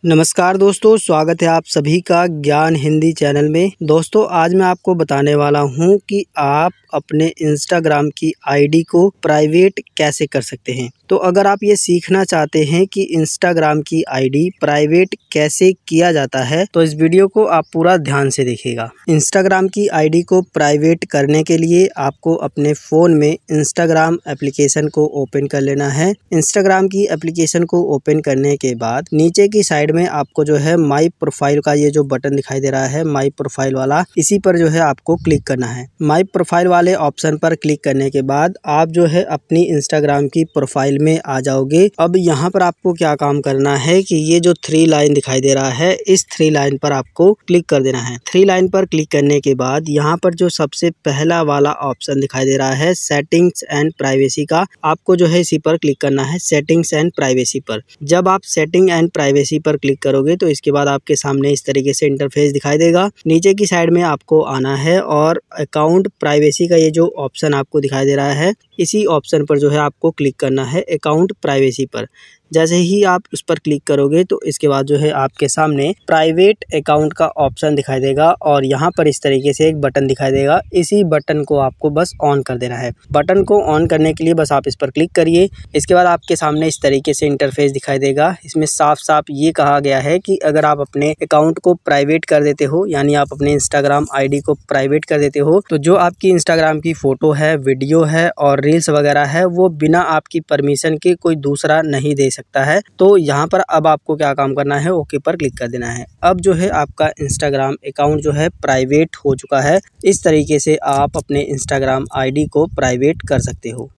नमस्कार दोस्तों, स्वागत है आप सभी का ज्ञान हिंदी चैनल में। दोस्तों आज मैं आपको बताने वाला हूं कि आप अपने इंस्टाग्राम की आईडी को प्राइवेट कैसे कर सकते हैं। तो अगर आप ये सीखना चाहते हैं कि इंस्टाग्राम की आईडी प्राइवेट कैसे किया जाता है तो इस वीडियो को आप पूरा ध्यान से देखिएगा। इंस्टाग्राम की आईडी को प्राइवेट करने के लिए आपको अपने फ़ोन में इंस्टाग्राम एप्लीकेशन को ओपन कर लेना है। इंस्टाग्राम की एप्लीकेशन को ओपन करने के बाद नीचे की साइड में आपको जो है माई प्रोफाइल का ये जो बटन दिखाई दे रहा है, माई प्रोफाइल वाला, इसी पर जो है आपको क्लिक करना है। माई प्रोफाइल वाले ऑप्शन पर क्लिक करने के बाद आप जो है अपनी इंस्टाग्राम की प्रोफाइल में आ जाओगे। अब यहाँ पर आपको क्या काम करना है कि ये जो 3 लाइन दिखाई दे रहा है, इस 3 लाइन पर आपको क्लिक कर देना है। 3 लाइन पर क्लिक करने के बाद यहाँ पर जो सबसे पहला वाला ऑप्शन दिखाई दे रहा है सेटिंग्स एंड प्राइवेसी का, आपको जो है इसी पर क्लिक करना है, सेटिंग्स एंड प्राइवेसी पर। जब आप सेटिंग एंड प्राइवेसी पर क्लिक करोगे तो इसके बाद आपके सामने इस तरीके से इंटरफेस दिखाई देगा। नीचे की साइड में आपको आना है और अकाउंट प्राइवेसी का ये जो ऑप्शन आपको दिखाई दे रहा है, इसी ऑप्शन पर जो है आपको क्लिक करना है, अकाउंट प्राइवेसी पर। जैसे ही आप उस पर क्लिक करोगे तो इसके बाद जो है आपके सामने प्राइवेट अकाउंट का ऑप्शन दिखाई देगा और यहाँ पर इस तरीके से एक बटन दिखाई देगा। इसी बटन को आपको बस ऑन कर देना है। बटन को ऑन करने के लिए बस आप इस पर क्लिक करिए। इसके बाद आपके सामने इस तरीके से इंटरफेस दिखाई देगा। इसमें साफ साफ ये कहा गया है कि अगर आप अपने अकाउंट को प्राइवेट कर देते हो, यानी आप अपने इंस्टाग्राम आईडी को प्राइवेट कर देते हो, तो जो आपकी इंस्टाग्राम की फ़ोटो है, वीडियो है और रील्स वगैरह है, वो बिना आपकी परमिशन के कोई दूसरा नहीं दे सकता है। तो यहाँ पर अब आपको क्या काम करना है, ओके पर क्लिक कर देना है। अब जो है आपका इंस्टाग्राम अकाउंट जो है प्राइवेट हो चुका है। इस तरीके से आप अपने इंस्टाग्राम आईडी को प्राइवेट कर सकते हो।